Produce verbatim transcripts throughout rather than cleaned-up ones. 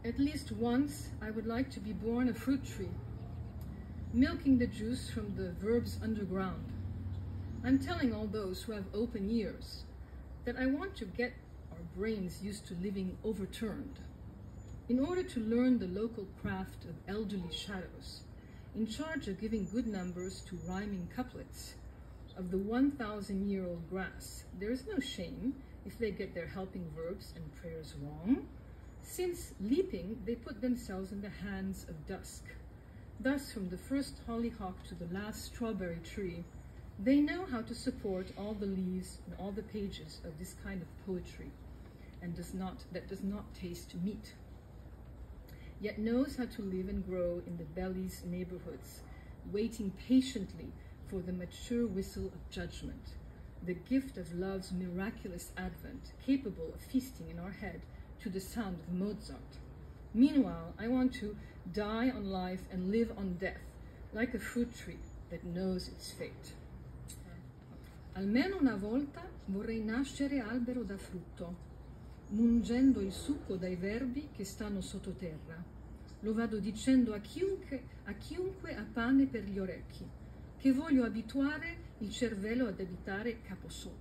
At least once, I would like to be born a fruit tree, milking the juice from the verbs underground. I'm telling all those who have open ears that I want to get our brains used to living overturned, in order to learn the local craft of elderly shadows, in charge of giving good numbers to rhyming couplets of the one thousand year old grass. There is no shame if they get their helping verbs and prayers wrong, since leaping they put themselves in the hands of dusk. Thus, from the first hollyhock to the last strawberry tree, they know how to support all the leaves and all the pages of this kind of poetry, and does not, that does not taste meat, yet knows how to live and grow in the belly's neighborhoods, waiting patiently for the mature whistle of judgment, the gift of love's miraculous advent, capable of feasting in our head to the sound of Mozart. Meanwhile, I want to die on life and live on death, like a fruit tree that knows its fate. Almeno una volta vorrei nascere albero da frutto, mungendo il succo dai verbi che stanno sottoterra. Lo vado dicendo a chiunque, a chiunque ha pane per gli orecchi, che voglio abituare il cervello ad abitare caposotto.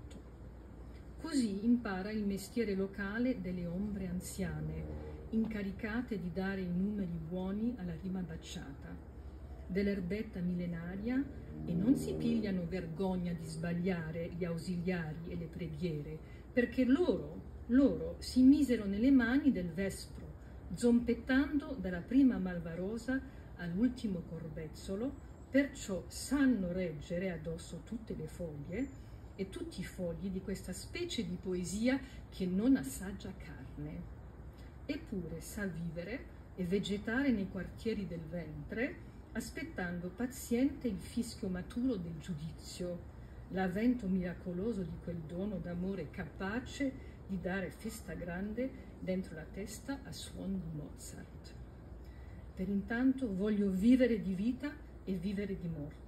Così impara il mestiere locale delle ombre anziane, incaricate di dare i numeri buoni alla rima baciata, dell'erbetta millenaria, e non si pigliano vergogna di sbagliare gli ausiliari e le preghiere, perché loro, loro si misero nelle mani del vespro, zompettando dalla prima malvarosa all'ultimo corbezzolo, perciò sanno reggere addosso tutte le foglie e tutti i fogli di questa specie di poesia che non assaggia carne. Eppure sa vivere e vegetare nei quartieri del ventre, aspettando paziente il fischio maturo del giudizio, l'avvento miracoloso di quel dono d'amore capace di dare festa grande dentro la testa a suon di Mozart. Per intanto voglio vivere di vita e vivere di morte,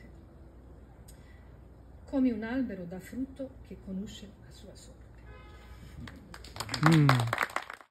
come un albero da frutto che conosce la sua sorte. Mm.